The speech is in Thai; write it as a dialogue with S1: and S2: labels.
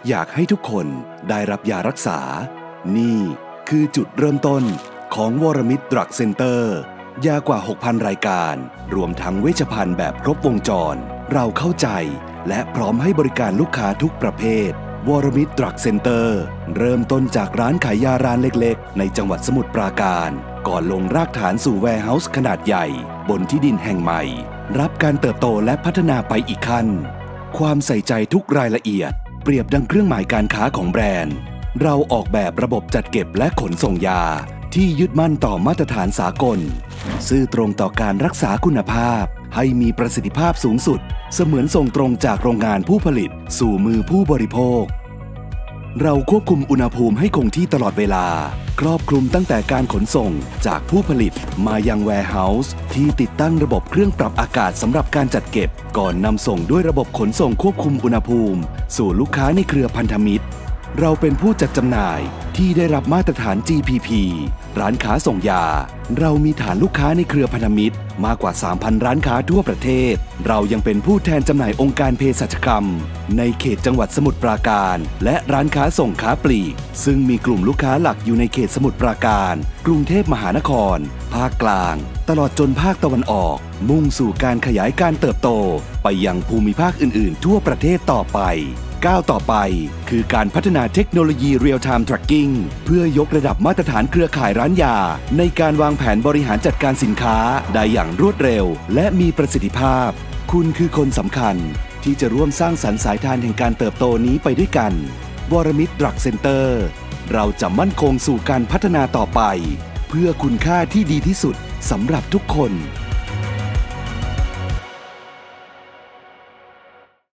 S1: อยากให้ทุกคนได้รับยารักษานี่คือจุดเริ่มต้นของวรมิตรดรักเซ็นเตอร์ยากว่า 6,000 รายการรวมทั้งเวชภัณฑ์แบบครบวงจรเราเข้าใจและพร้อมให้บริการลูกค้าทุกประเภทวรมิตรดรักเซ็นเตอร์เริ่มต้นจากร้านขายยาร้านเล็กๆในจังหวัดสมุทรปราการก่อนลงรากฐานสู่แวร์เฮาส์ขนาดใหญ่บนที่ดินแห่งใหม่รับการเติบโตและพัฒนาไปอีกขั้นความใส่ใจทุกรายละเอียดเปรียบดังเครื่องหมายการค้าของแบรนด์เราออกแบบระบบจัดเก็บและขนส่งยาที่ยึดมั่นต่อมาตรฐานสากลซื่อตรงต่อการรักษาคุณภาพให้มีประสิทธิภาพสูงสุดเสมือนส่งตรงจากโรงงานผู้ผลิตสู่มือผู้บริโภคเราควบคุมอุณหภูมิให้คงที่ตลอดเวลาครอบคลุมตั้งแต่การขนส่งจากผู้ผลิตมายังแวร์เฮาส์ที่ติดตั้งระบบเครื่องปรับอากาศสำหรับการจัดเก็บก่อนนำส่งด้วยระบบขนส่งควบคุมอุณหภูมิสู่ลูกค้าในเครือพันธมิตรเราเป็นผู้จัดจำหน่ายที่ได้รับมาตรฐาน GPP ร้านค้าส่งยาเรามีฐานลูกค้าในเครือพันธมิตรมากกว่า 3,000 ร้านค้าทั่วประเทศเรายังเป็นผู้แทนจำหน่ายองค์การเภสัชกรรมในเขตจังหวัดสมุทรปราการและร้านค้าส่งค้าปลีกซึ่งมีกลุ่มลูกค้าหลักอยู่ในเขตสมุทรปราการกรุงเทพมหานครภาคกลางตลอดจนภาคตะวันออกมุ่งสู่การขยายการเติบโตไปยังภูมิภาคอื่นๆทั่วประเทศต่อไปก้าวต่อไปคือการพัฒนาเทคโนโลยี Real Time Tracking เพื่อยกระดับมาตรฐานเครือข่ายร้านยาในการวางแผนบริหารจัดการสินค้าได้อย่างรวดเร็วและมีประสิทธิภาพคุณคือคนสำคัญที่จะร่วมสร้างสรรค์สายทานแห่งการเติบโตนี้ไปด้วยกันวรมิตรดรักเซ็นเตอร์เราจะมั่นคงสู่การพัฒนาต่อไปเพื่อคุณค่าที่ดีที่สุดสำหรับทุกคน